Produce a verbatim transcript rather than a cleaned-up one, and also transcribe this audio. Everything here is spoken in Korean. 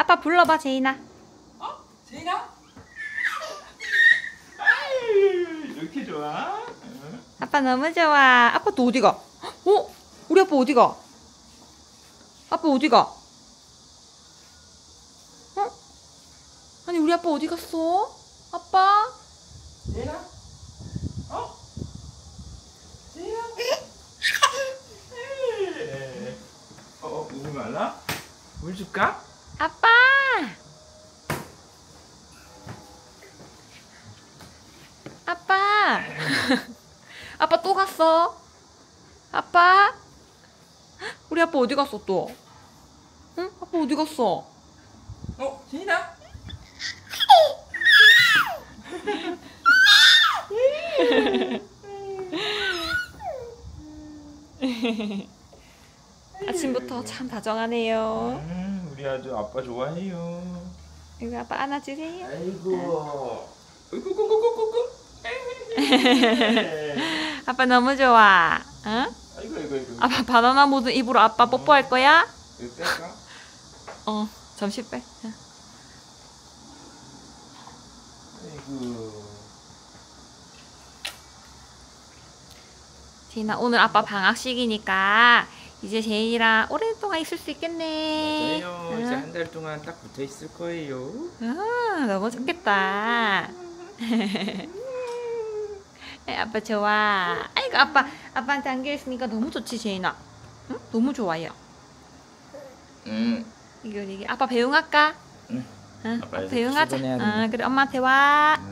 아빠 불러봐, 제인아. 어? 제인아? 아유, 이렇게 좋아? 응? 아빠 너무 좋아. 아빠 또 어디가? 어? 우리 아빠 어디가? 아빠 어디가? 어? 아니 우리 아빠 어디 갔어? 아빠? 제인아? 어? 제인아? 어, 어, 물 말라? 물 줄까? 아빠! 아빠! 아빠 또 갔어? 아빠? 우리 아빠 어디 갔어 또? 응? 아빠 어디 갔어? 어, 제인아? 아침부터 참 다정하네요. 음, 우리 아주 아빠 좋아해요. 이거 아빠 안아주세요. 아이고. 아이고, 고고고고고. 아빠 너무 좋아. 응? 아이고, 아이고, 아이고. 아빠 바나나 모든 입으로 아빠 뽀뽀할 거야? 이거 뺄까? 어, 잠시 빼. 아이고. 제인아, 오늘 아빠 방학식이니까 이제 제인이랑 오랫동안 있을 수 있겠네. 맞아요. 응? 이제 한 달 동안 딱 붙어 있을 거예요. 아, 너무 좋겠다. 아빠 좋아. 아이고 아빠 아빠한테 안겨 있으니까 너무 좋지 제인아. 응? 너무 좋아요. 응. 이거 이게 아빠 배웅할까? 응. 응? 아빠 이제 배웅하자. 출근해야 된다. 응, 그래 엄마한테 와.